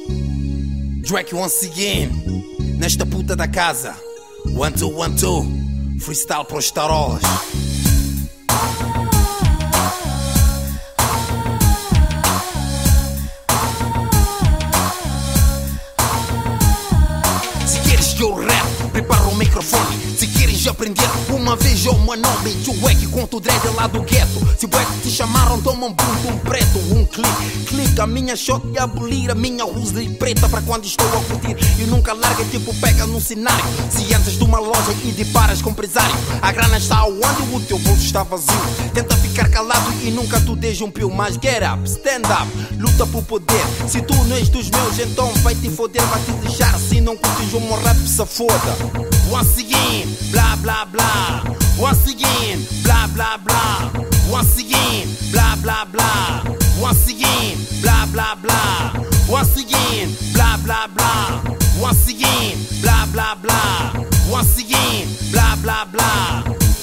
Drake once again, nesta puta da casa. 1, 2, 1, 2, freestyle para os tarolas. Se queres que eu rap, prepara o microfone. Se queres aprender uma vez ou uma nome, eu é que conto o dread lá do gueto. Se o que te chamaram, toma um bumbum preto. Um clique, a minha shot e abolir a minha rosary preta. Para quando estou a curtir e nunca larga, tipo pega num cenário. Se entras de uma loja e deparas com empresário, a grana está onde o teu bolso está vazio. Tenta ficar calado e nunca tu deixa um pio. Mas get up, stand up, luta por poder. Se tu não és dos meus, então vai te foder, vai te deixar. Se não curtes o meu rap, se foda. Once again, blah blah blah. Once again, blah blah blah. Once again, blah blah blah. Once again, blah blah blah. Once again, blah blah blah. Once again, blah blah blah. Once again, blah blah blah.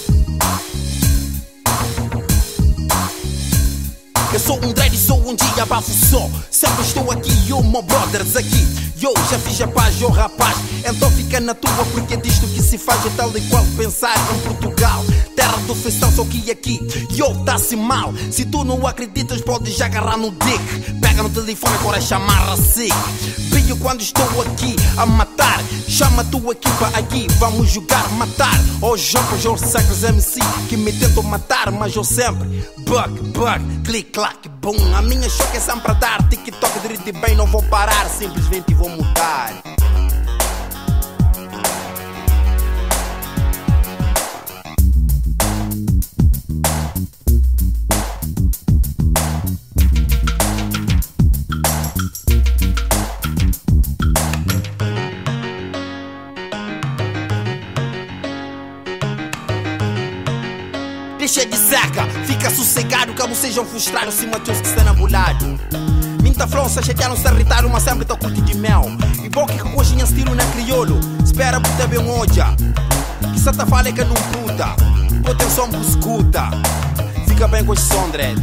Eu sou um dread e sou um diabafo só. Sempre estou aqui, yo, my brothers aqui. Yo, já fiz a paz, yo, rapaz. Então fica na tua, porque disto que se faz é tal e qual pensar em Portugal. Terra do festão, só que aqui, yo, tá-se mal. Se tu não acreditas, podes agarrar no dick. Pega no telefone, agora chamar a SIC. Brilho quando estou aqui a matar. Chama a tua equipa aqui, vamos jogar, matar. Hoje jogos, os sacros MC que me tentam matar, mas eu sempre bug, click, clack, boom. A minha choque é sempre a dar. TikTok, direito e bem, não vou parar. Simplesmente vou mudar. Deixa de saca, fica sossegado, que não sejam frustrados, se matou que está enamorado. Minta fronça, chatearam-se a irritar, uma sempre tá curte de mel. E bom que coxinha estilo na crioulo, espera puta bem hoja. Que sata fala que não puta, bota som pro escuta. Fica bem com esse som, dread.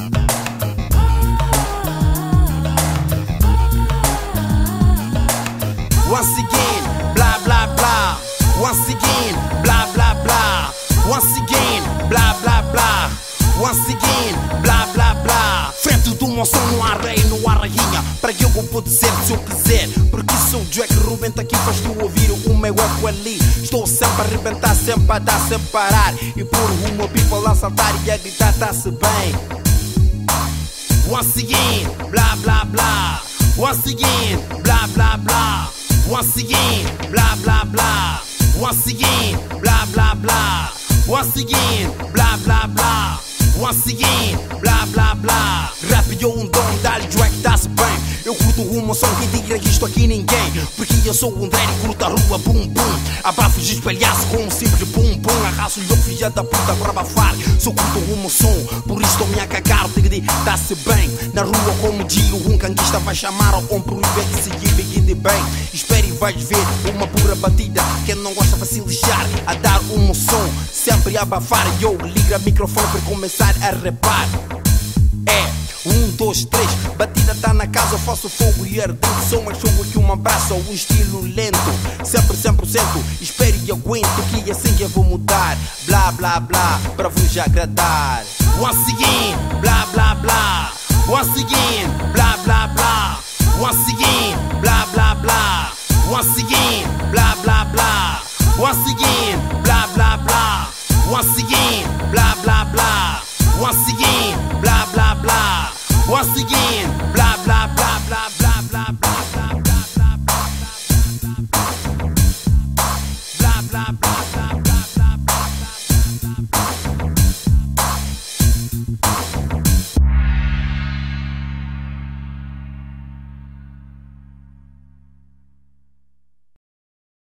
Once again, blah blah blah. Once again, blah blah blah. Once again, blah blah blah. Once again, blah blah blah. Frente do meu som não há rei, não há rainha. Para que eu vou dizer se eu quiser. Porque sou o Drake Rubenta aqui, faz tu ouvir o meu eco ali. Estou sempre a arrebentar, sempre a dar, sempre a parar. E por o meu people a saltar e a gritar, tá-se bem. Once again, blah blah blah. Once again, blah blah blah. Once again, blah blah blah. Once again, blah blah blah. Once again, blah blah blah. Once again, blah blah blah. Rap eu um dom, dá-lhe Drake, tá-se bem. Eu curto uma som que diga que isto aqui ninguém. Porque eu sou um dread e curto a rua, bum bum. Abafos de espelhaço com um simples bum bum. Arraso-lhe o filho da puta para abafar. Só curto uma som, por isso estou-me a cagar. Tá-se bem, na rua como digo, um canguista vai chamar ao ombro e de seguir de bem. Espera e vais ver uma pura batida. Quem não gosta vai se lixar a dar um som, sempre a abafar. Eu ligo o microfone para começar a rapar. É 1, 2, 3, batida tá na casa, eu faço fogo e ardido. Sou mais fogo que uma braça ou um estilo lento. Sempre 100%, espero e aguento, que assim eu vou mudar. Blá blá blá, para vos agradar. Once again, blá blá blá. Once again, blá blá blá. Once again, blá blá blá. Once again, blá blá blá. Once again, blá blá blá. Once again, blá blá blá. Once again, blah blah blah. Once again, blah